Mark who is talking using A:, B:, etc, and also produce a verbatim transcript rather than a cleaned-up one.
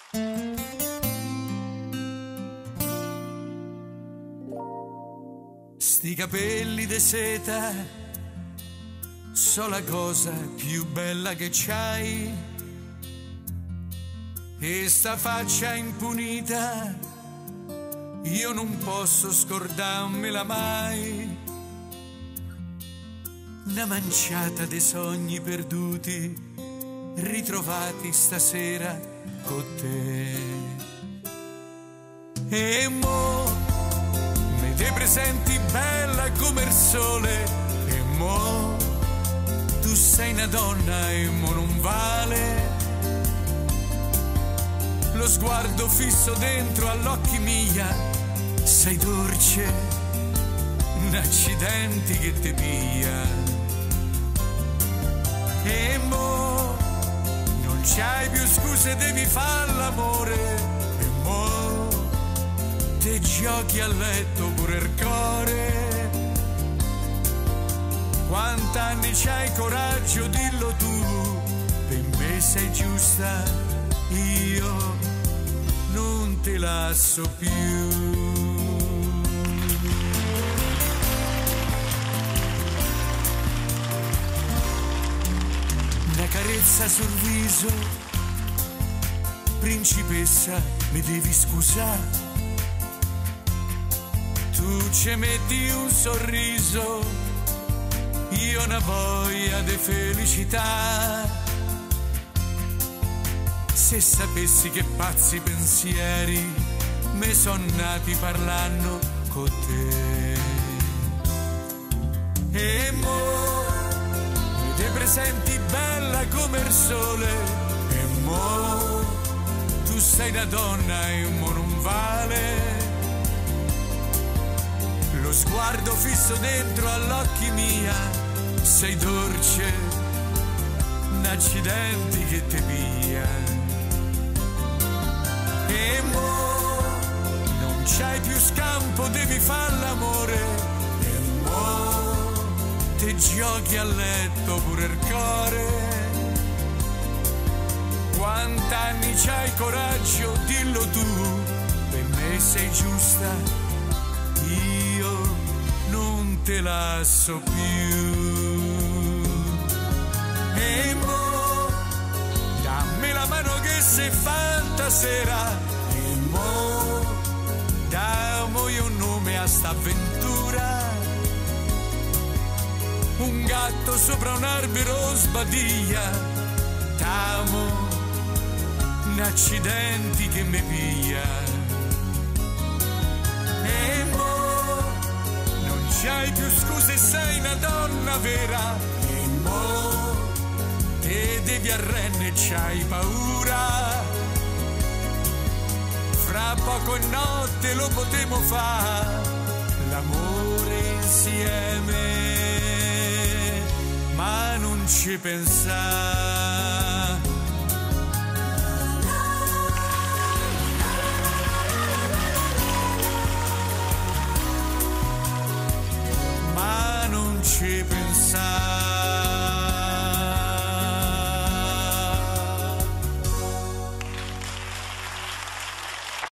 A: Sti capelli de seta so la cosa più bella che c'hai, e sta faccia impunita io non posso scordarmela mai. Una manciata dei sogni perduti ritrovati stasera con te. E mo me te presenti bella come il sole, e mo tu sei una donna e mo non vale lo sguardo fisso dentro all'occhi mia. Sei dolce, un accidente che te pia. E mo non c'hai più scuse, devi far l'amore, e mo te giochi a letto pure il cuore. Quant'anni c'hai coraggio, dillo tu, per me sei giusta, io non te lascio più. Una carezza sul viso, principessa, mi devi scusare. Tu ci metti un sorriso, io una voglia di felicità. Se sapessi che pazzi pensieri me son nati parlando con te. E mo mi te presenti bella come il sole, e mo tu sei una donna e mo non vale lo sguardo fisso dentro all'occhi mia. Sei dolce, un accidente che te pia. E mo non c'hai più scampo, devi far l'amore, e mo te giochi a letto pure il cuore. Quant'anni c'hai coraggio, dillo tu, per me sei giusta, io non te lascio più. E mo dammi la mano che sei fantasera, e mo damo io un nome a sta avventura. Un gatto sopra un albero sbadiglia, t'amo, un accidente che mi piglia. E mo non c'hai più scuse, sei una donna vera, e mo te devi arrendere, c'hai paura. Fra poco e notte lo potremo fare, l'amore insieme, ma non ci pensare.